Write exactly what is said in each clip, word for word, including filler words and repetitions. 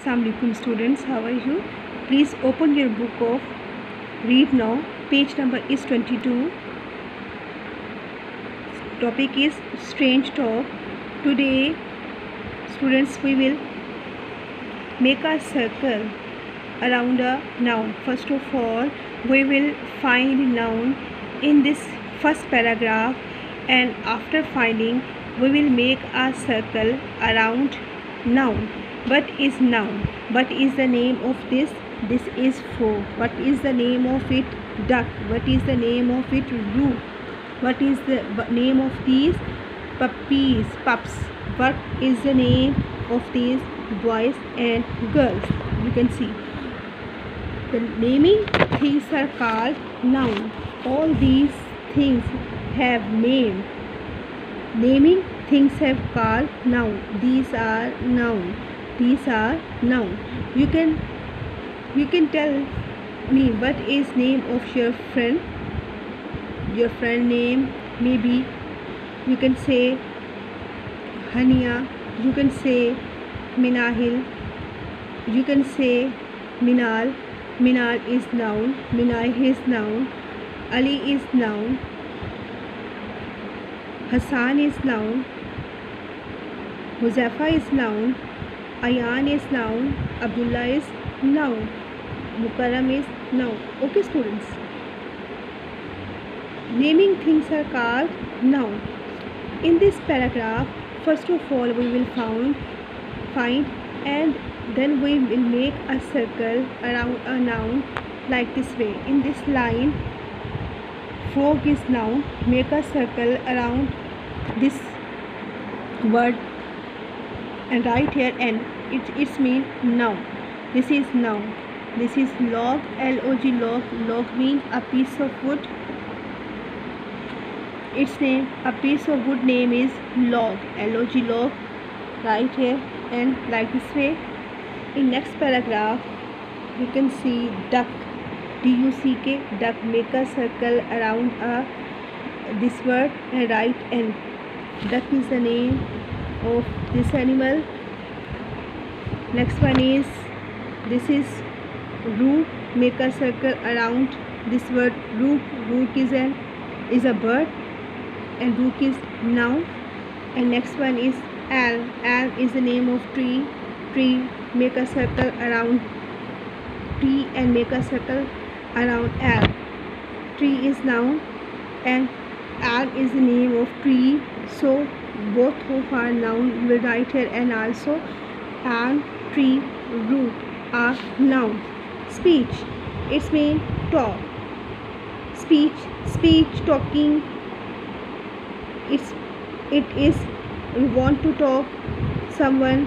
Assalamualaikum students, how are you? Please open your book of Read Now. Page number is twenty-two. Topic is Strange Talk. Today students, we will make a circle around a noun. First of all, we will find noun in this first paragraph, and after finding we will make a circle around noun. What is noun? What is the name of this? This is frog. What is the name of it? Duck. What is the name of it? Rook. What is the name of these? Puppies, pups. What is the name of these? Boys and girls. You can see the naming things are called noun. All these things have name. Naming things have called noun. These are noun. These are noun. You can you can tell me what is name of your friend. Your friend name, maybe you can say Hania, you can say Minahil, you can say Minal. Minal is noun. Minai is noun. Ali is noun. Hassan is noun. Huzaifa is noun. Ayan is noun. Abdullah is noun. Mukarram is noun. Okay students, naming things are called noun. In this paragraph, first of all we will found, find and then we will make a circle around a noun like this way. In this line, frog is noun. Make a circle around this word and write here n. It, it's mean noun. This is noun. This is log, L O G, log. Log means a piece of wood. Its name, a piece of wood name is log, L O G, log. Right here and like this way. In next paragraph, you can see duck, D U C K, duck. Make a circle around a this word and write n. Duck is the name of this animal. Next one is, this is rook. Make a circle around this word rook. Rook is an is a bird, and rook is noun. And next one is al. Al is the name of tree. Tree. Make a circle around tree and make a circle around al. Tree is noun and al is the name of tree, so both of our noun will write here, and also al, tree, root are noun. Speech, it's mean talk. Speech, speech, talking. It's it is we want to talk someone.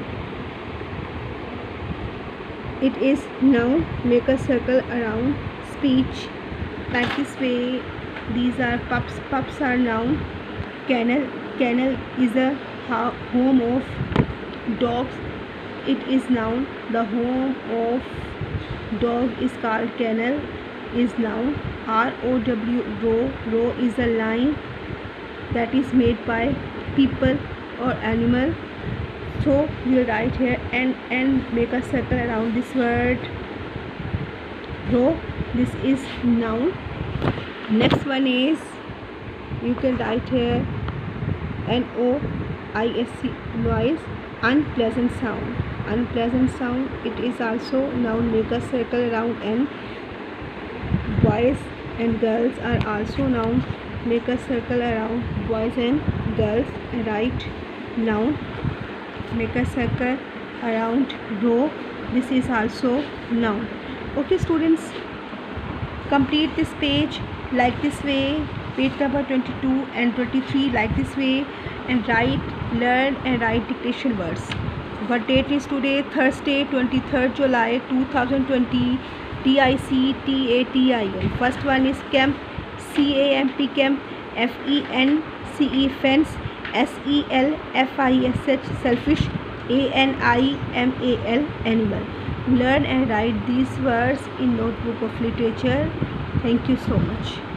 It is noun. Make a circle around speech like this way. These are pups. Pups are noun. Kennel. Kennel is a home of dogs. It is noun. The home of dog is called kennel, is noun. R O W, row. Row is a line that is made by people or animal. So you write here and and make a circle around this word row. This is noun. Next one is, you can write here N O I S C, noise, unpleasant sound. Unpleasant sound, it is also noun. Make a circle around n. Boys and girls are also noun. Make a circle around boys and girls and write noun. Make a circle around row. This is also noun. Okay students, complete this page like this way. Page number twenty-two and twenty-three like this way, and write, learn and write dictation words. What date is today? Thursday, twenty-third July two thousand twenty. T I C T A T I L. First one is camp, C A M P, camp. F E N C E, fence. S E L F I S H, selfish. A N I M A L, animal. Learn and write these words in Notebook of Literature. Thank you so much.